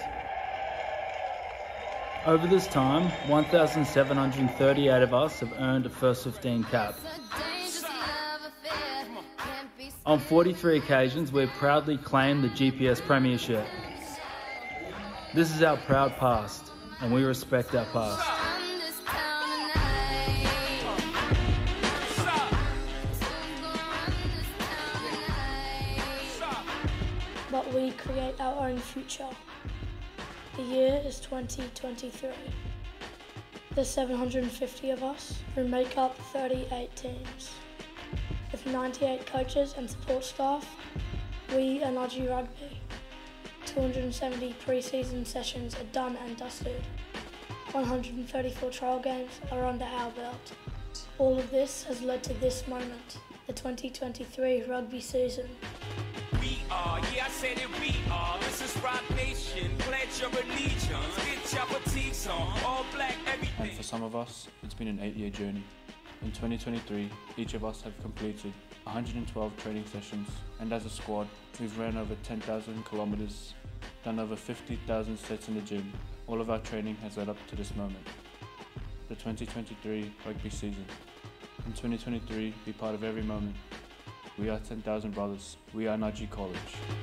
Over this time, one thousand seven hundred thirty-eight of us have earned a first fifteen cap. On forty-three occasions, we've proudly claimed the G P S Premiership. This is our proud past, and we respect our past. But we create our own future. The year is twenty twenty-three. There's seven hundred fifty of us who make up thirty-eight teams. With ninety-eight coaches and support staff, we are Nudgee Rugby. two hundred seventy pre-season sessions are done and dusted. one hundred thirty-four trial games are under our belt. All of this has led to this moment, the twenty twenty-three rugby season. We are, yeah, I said it, we are. This is Rock Nation. Pledge your allegiance. Get your fatigues on. All black, everything. And for some of us, it's been an eight-year journey. In twenty twenty-three, each of us have completed one hundred twelve training sessions, and as a squad, we've ran over ten thousand kilometres, done over fifty thousand sets in the gym. All of our training has led up to this moment, the twenty twenty-three rugby season. In twenty twenty-three, be part of every moment. We are ten thousand brothers. We are Nudgee College.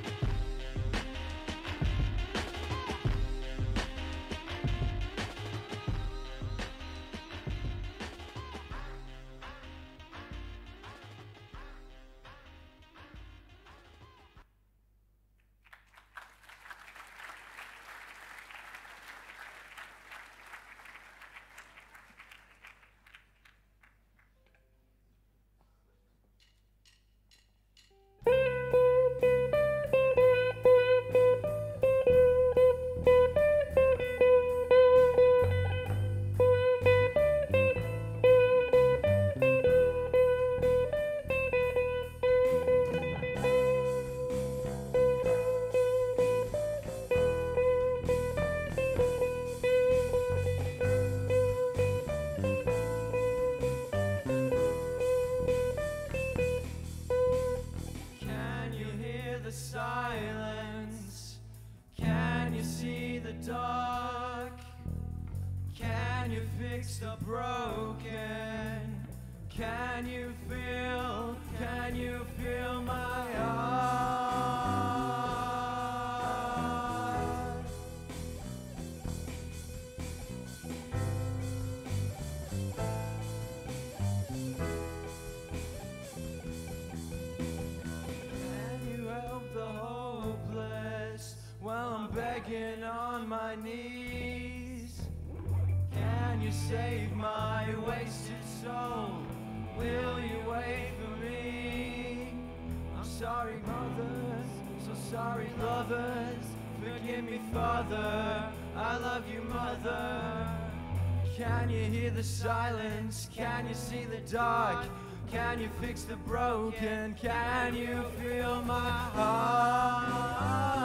begging on my knees. Can you save my wasted soul? Will you wait for me? I'm sorry, mothers, so sorry, lovers. Forgive me, Father, I love you, Mother. Can you hear the silence? Can you see the dark? Can you fix the broken? Can you feel my heart?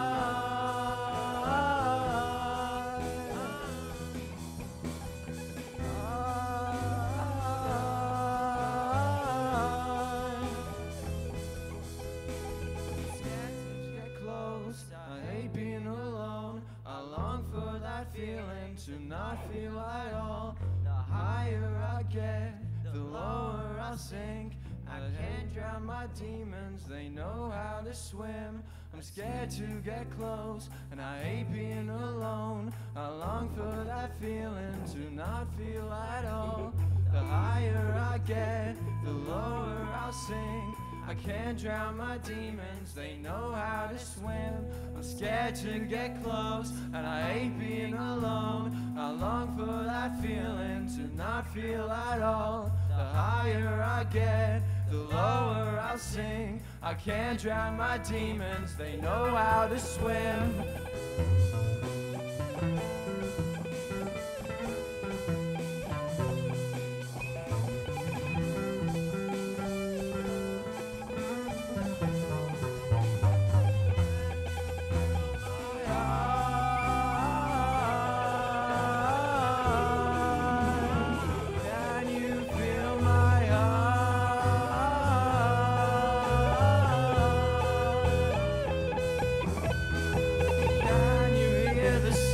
Get close. I hate being alone. I long for that feeling to not feel at all. The higher I get, the lower I sink. I can't drown my demons, they know how to swim. I'm scared to get close, and I hate being alone. I long for that feeling to not feel at all. The higher I get, the lower I'll sink. I can't drown my demons, they know how to swim. I'm scared to get close, and I hate being alone. I long for that feeling to not feel at all. The higher I get, the lower I'll sink. I can't drown my demons, they know how to swim.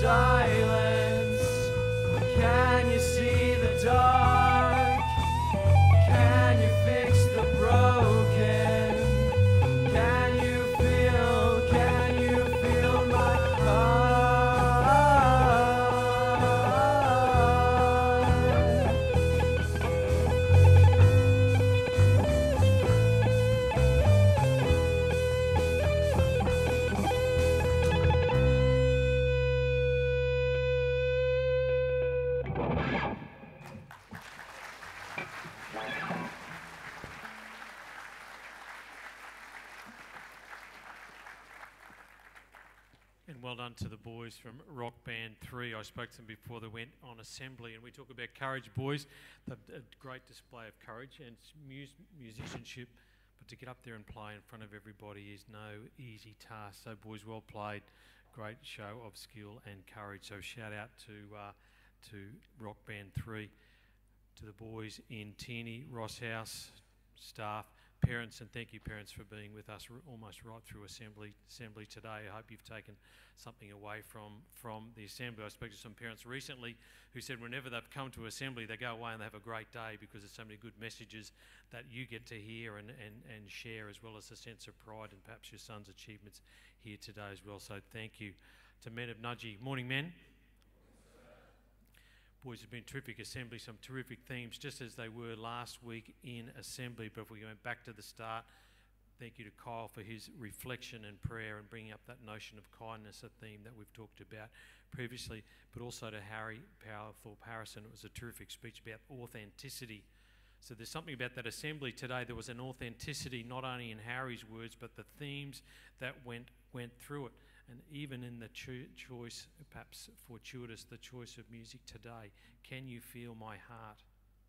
silence. Can you see the dark? Can you fix the broken? Can you feel, can you feel my heart? And well done to the boys from Rock Band three. I spoke to them before they went on assembly, and we talk about courage, boys. They've a great display of courage and mus- musicianship, but to get up there and play in front of everybody is no easy task. So, boys, well played. Great show of skill and courage. So, shout out to uh, to Rock Band three, to the boys in Tierney, Ross House, staff, parents, and thank you, parents, for being with us r- almost right through assembly assembly today. I hope you've taken something away from, from the assembly. I spoke to some parents recently who said whenever they've come to assembly, they go away and they have a great day because there's so many good messages that you get to hear and, and, and share, as well as a sense of pride and perhaps your son's achievements here today as well. So thank you to Men of Nudgee. Morning, men. Boys, have been terrific assembly, some terrific themes, just as they were last week in assembly. But if we went back to the start, thank you to Kyle for his reflection and prayer and bringing up that notion of kindness, a theme that we've talked about previously, but also to Harry Powerthorpe Harrison. It was a terrific speech about authenticity. So there's something about that assembly today. There was an authenticity not only in Harry's words, but the themes that went went through it. And even in the cho- choice, perhaps fortuitous, the choice of music today, Can You Feel My Heart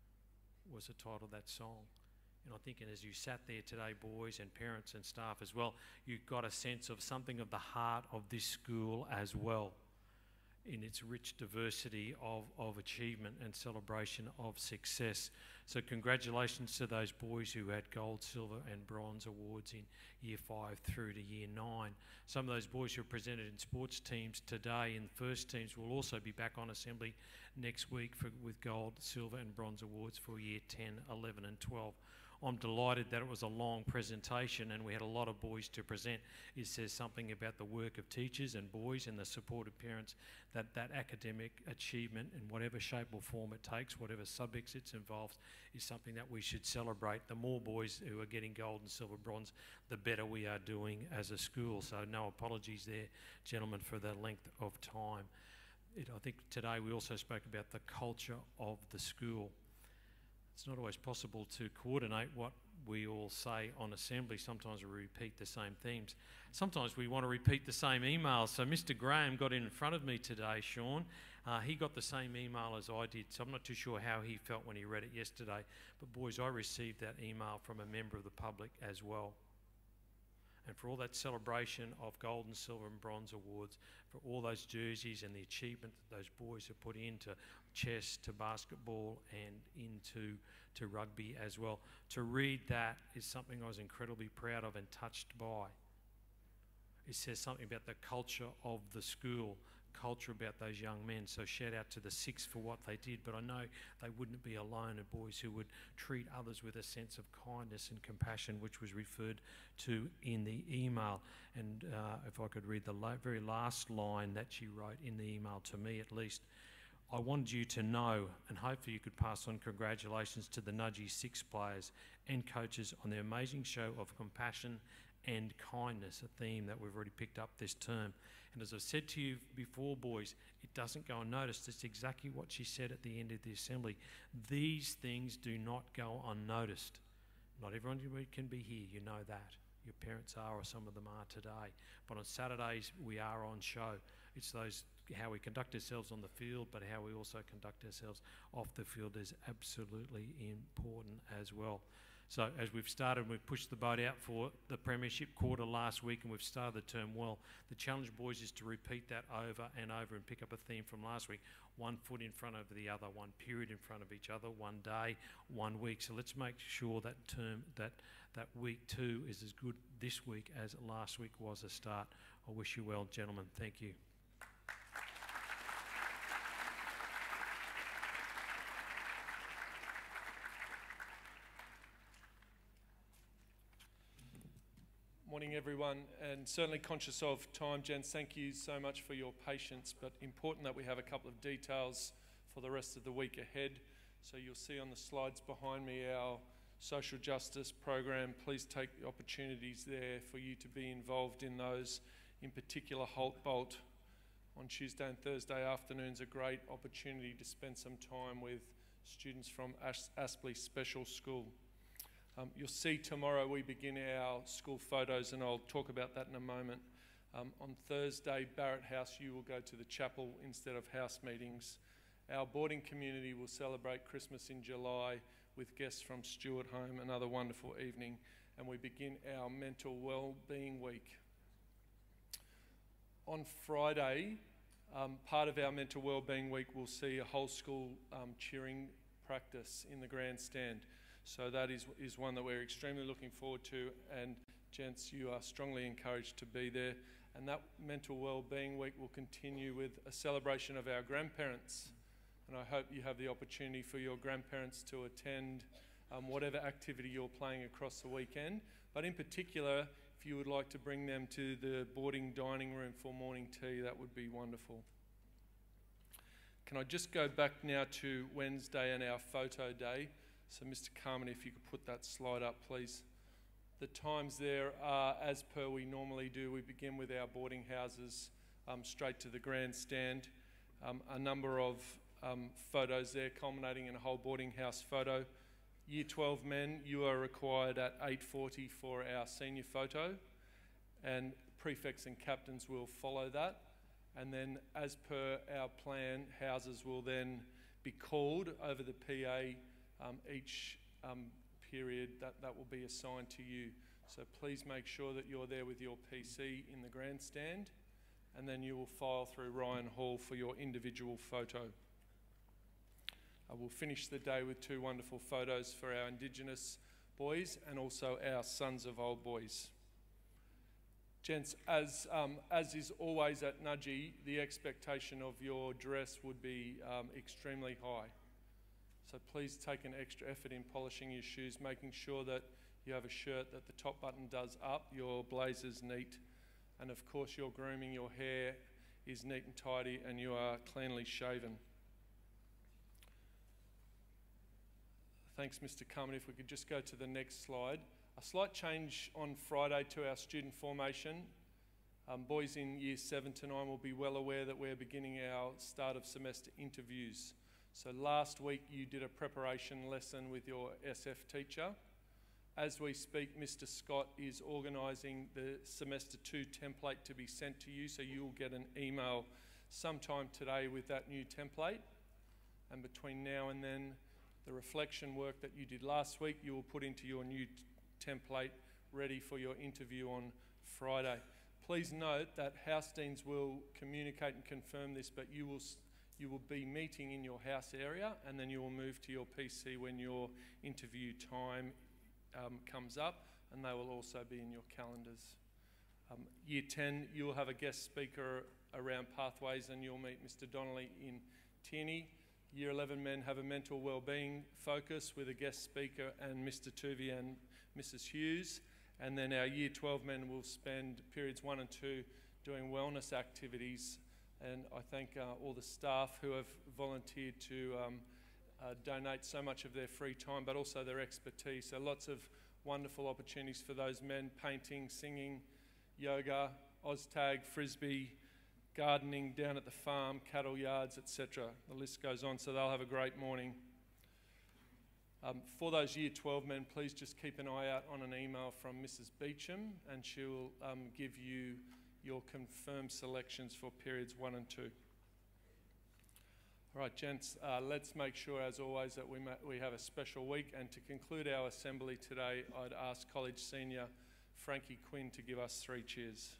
was the title of that song. And I think as you sat there today, boys and parents and staff as well, you got a sense of something of the heart of this school as well, in its rich diversity of, of achievement and celebration of success. So congratulations to those boys who had gold, silver and bronze awards in year five through to year nine. Some of those boys who are presented in sports teams today in first teams will also be back on assembly next week for, with gold, silver and bronze awards for year ten, eleven and twelve. I'm delighted that it was a long presentation and we had a lot of boys to present. It says something about the work of teachers and boys and the support of parents, that that academic achievement in whatever shape or form it takes, whatever subjects it's involved, is something that we should celebrate. The more boys who are getting gold and silver, bronze, the better we are doing as a school. So no apologies there, gentlemen, for the length of time. It, I think today we also spoke about the culture of the school. It's not always possible to coordinate what we all say on assembly. Sometimes we repeat the same themes. Sometimes we want to repeat the same emails. So Mister Graham got in front of me today, Sean. Uh, he got the same email as I did, so I'm not too sure how he felt when he read it yesterday. But boys, I received that email from a member of the public as well. And for all that celebration of gold and silver and bronze awards, for all those jerseys and the achievement that those boys have put into chess, to basketball and into to rugby as well. To read that is something I was incredibly proud of and touched by. It says something about the culture of the school, culture about those young men. So shout out to the six for what they did, but I know they wouldn't be alone, of boys who would treat others with a sense of kindness and compassion, which was referred to in the email. And uh, if I could read the la- very last line that she wrote in the email to me at least, I wanted you to know, and hopefully you could pass on congratulations to the Nudgee six players and coaches on their amazing show of compassion and kindness, a theme that we've already picked up this term. And as I've said to you before, boys, it doesn't go unnoticed. It's exactly what she said at the end of the assembly. These things do not go unnoticed. Not everyone can be here, you know that. Your parents are, or some of them are today. But on Saturdays, we are on show. It's those how we conduct ourselves on the field, but how we also conduct ourselves off the field is absolutely important as well. So as we've started, we've pushed the boat out for the premiership quarter last week, and we've started the term well. The challenge, boys, is to repeat that over and over and pick up a theme from last week. One foot in front of the other, one period in front of each other, one day, one week. So let's make sure that term, that, that week two is as good this week as last week was a start. I wish you well, gentlemen. Thank you. Morning, everyone, and certainly conscious of time, gents. Thank you so much for your patience, but important that we have a couple of details for the rest of the week ahead. So you'll see on the slides behind me our social justice program. Please take the opportunities there for you to be involved in those. In particular, Holt Bolt on Tuesday and Thursday afternoons, a great opportunity to spend some time with students from As- Aspley Special School. Um, you'll see tomorrow we begin our school photos, and I'll talk about that in a moment. Um, on Thursday, Barrett House, you will go to the chapel instead of house meetings. Our boarding community will celebrate Christmas in July with guests from Stewart Home, another wonderful evening, and we begin our Mental Wellbeing Week. On Friday, um, part of our Mental Wellbeing Week will see a whole school um, cheering practice in the grandstand. So that is, is one that we're extremely looking forward to, and gents, you are strongly encouraged to be there. And that Mental Wellbeing Week will continue with a celebration of our grandparents. And I hope you have the opportunity for your grandparents to attend um, whatever activity you're playing across the weekend. But in particular, if you would like to bring them to the boarding dining room for morning tea, that would be wonderful. Can I just go back now to Wednesday and our photo day? So Mister Carmen, if you could put that slide up, please. The times there are as per we normally do. We begin with our boarding houses um, straight to the grandstand. Um, a number of um, photos there culminating in a whole boarding house photo. Year twelve men, you are required at eight forty for our senior photo, and prefects and captains will follow that. And then as per our plan, houses will then be called over the P A Um, each um, period that, that will be assigned to you. So please make sure that you're there with your P C in the grandstand, and then you will file through Ryan Hall for your individual photo. I will finish the day with two wonderful photos for our Indigenous boys and also our Sons of Old Boys. Gents, as, um, as is always at Nudgee, the expectation of your dress would be um, extremely high. So please take an extra effort in polishing your shoes, making sure that you have a shirt that the top button does up, your blazer's neat, and of course your grooming, your hair is neat and tidy, and you are cleanly shaven. Thanks, Mister Carmen. If we could just go to the next slide. A slight change on Friday to our student formation. Um, boys in year seven to nine will be well aware that we're beginning our start of semester interviews. So last week you did a preparation lesson with your S F teacher. As we speak, Mister Scott is organising the semester two template to be sent to you, so you'll get an email sometime today with that new template. And between now and then, the reflection work that you did last week, you will put into your new template ready for your interview on Friday. Please note that House Deans will communicate and confirm this, but you will You will be meeting in your house area, and then you will move to your P C when your interview time um, comes up, and they will also be in your calendars. Um, year ten, you will have a guest speaker around pathways, and you'll meet Mister Donnelly in Tierney. Year eleven men have a mental wellbeing focus with a guest speaker and Mister Tuvey and Missus Hughes. And then our year twelve men will spend periods one and two doing wellness activities. And I thank uh, all the staff who have volunteered to um, uh, donate so much of their free time, but also their expertise. So lots of wonderful opportunities for those men: painting, singing, yoga, OzTag, frisbee, gardening down at the farm, cattle yards, et cetera. The list goes on, so they'll have a great morning. Um, for those year twelve men, please just keep an eye out on an email from Missus Beecham, and she will um, give you your confirmed selections for periods one and two. All right, gents, uh, let's make sure, as always, that we, ma we have a special week. And to conclude our assembly today, I'd ask College Senior Frankie Quinn to give us three cheers.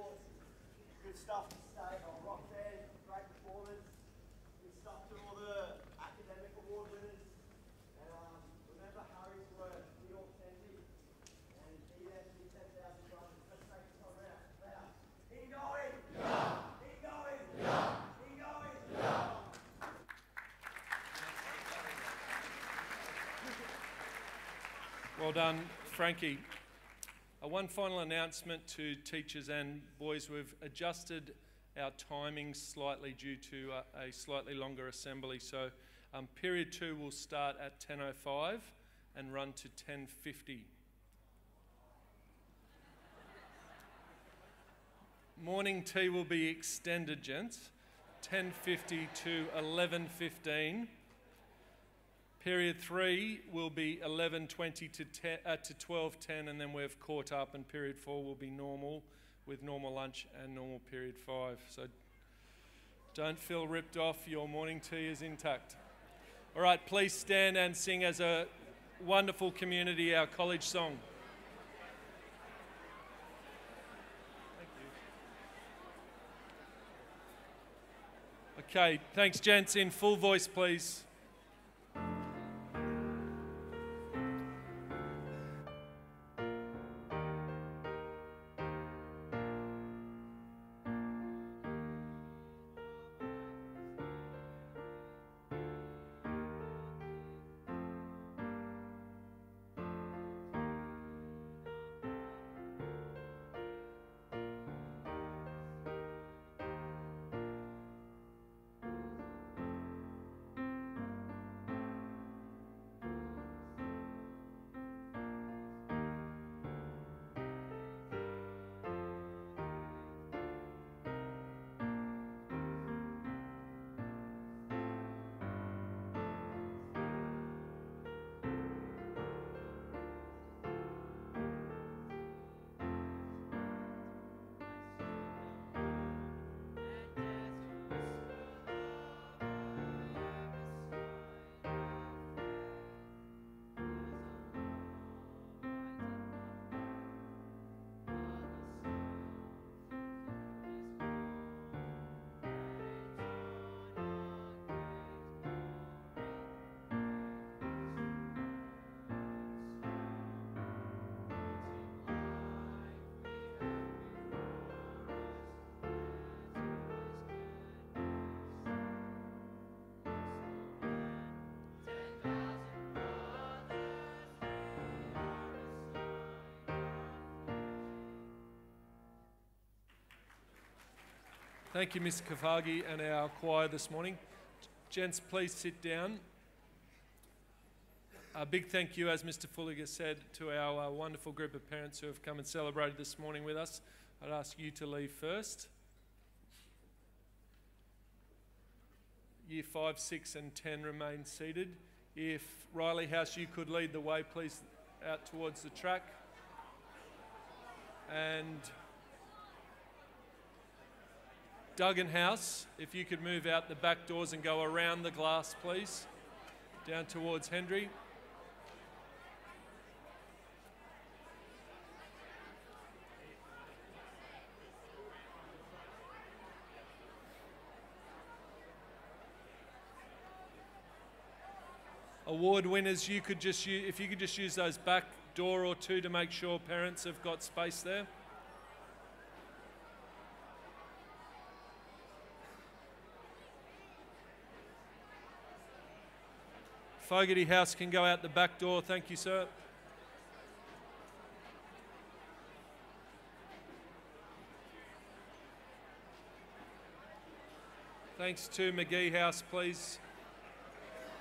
Stuff to say on Rock Band, great performance. Good stuff to all the done, Frankie. Uh, one final announcement to teachers and boys. We've adjusted our timing slightly due to uh, a slightly longer assembly. So um, period two will start at ten oh five and run to ten fifty. Morning tea will be extended, gents, ten fifty to eleven fifteen. Period three will be eleven twenty to, uh, to twelve ten, and then we've caught up, and period four will be normal with normal lunch and normal period five. So don't feel ripped off, your morning tea is intact. All right, please stand and sing as a wonderful community our college song. Thank you. Okay, thanks gents. In full voice, please. Thank you, Mister Kafagi, and our choir this morning. Gents, please sit down. A big thank you, as Mister Fulliger said, to our uh, wonderful group of parents who have come and celebrated this morning with us. I'd ask you to leave first. Year five, six and ten remain seated. If Riley House, you could lead the way, please, out towards the track. And Duggan House, if you could move out the back doors and go around the glass, please, down towards Hendry. Award winners, you could just use, if you could just use those back door or two to make sure parents have got space there. Fogarty House can go out the back door. Thank you, sir. Thanks to McGee House, please.